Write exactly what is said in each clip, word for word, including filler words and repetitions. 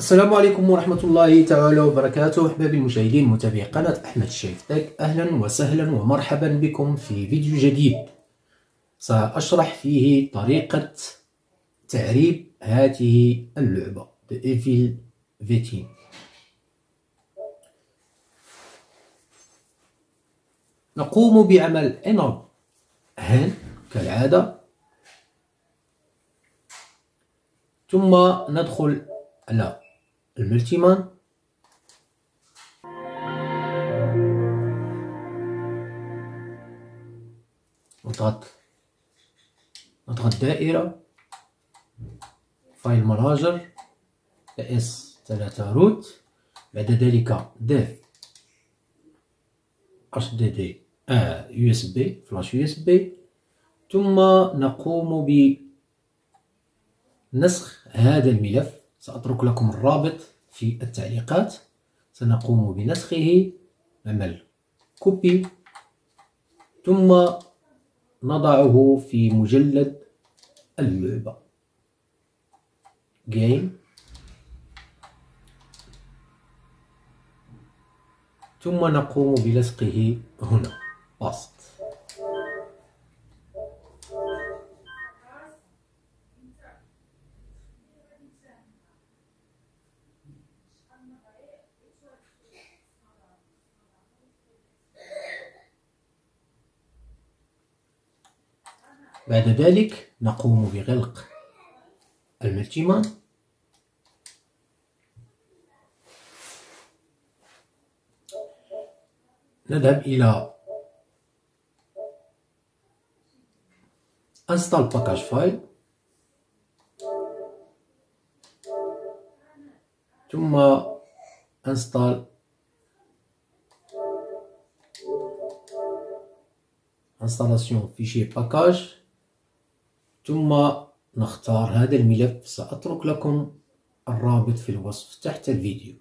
السلام عليكم ورحمة الله تعالى وبركاته. أحبابي المشاهدين متابعي قناة أحمد الشيف تك، أهلا وسهلا ومرحبا بكم في فيديو جديد سأشرح فيه طريقة تعريب هذه اللعبة The Evil Within. نقوم بعمل Enable هان كالعادة، ثم ندخل على الملتيمان، نضغط نضغط دائرة، فايل ماناجر اس ثلاثة روت، بعد ذلك ديف اتش دي دي يو اس بي فلاش يو اس بي، ثم نقوم بنسخ هذا الملف. سأترك لكم الرابط في التعليقات. سنقوم بنسخه، نعمل كوبي ثم نضعه في مجلد اللعبة جيم، ثم نقوم بلصقه هنا باست. بعد ذلك نقوم بغلق الملتيمان، نذهب إلى Install Package File، ثم Install Installation Fichier Package، ثم نختار هذا الملف. سأترك لكم الرابط في الوصف تحت الفيديو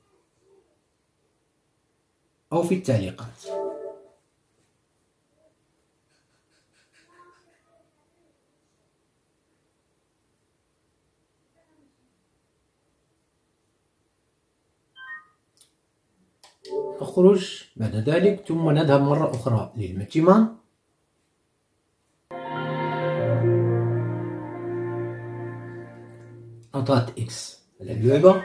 أو في التعليقات. نخرج بعد ذلك، ثم نذهب مرة أخرى للملتيمان، نضغط إكس على اللعبة،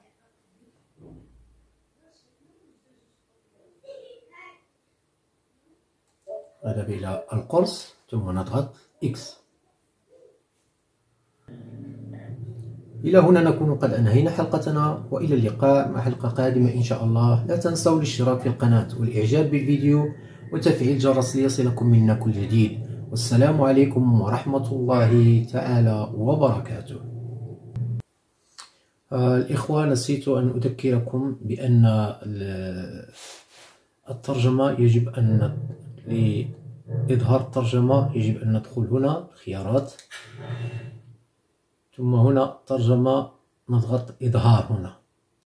نذهب إلى القرص ثم نضغط إكس. إلى هنا نكون قد أنهينا حلقتنا، وإلى اللقاء مع حلقة قادمة إن شاء الله. لا تنسوا الاشتراك في القناة والإعجاب بالفيديو وتفعيل الجرس ليصلكم منا كل جديد. والسلام عليكم ورحمة الله تعالى وبركاته. آه الإخوة، نسيت أن أذكركم بأن الترجمة يجب أن لإظهار الترجمة يجب أن ندخل هنا خيارات، ثم هنا ترجمة، نضغط إظهار هنا.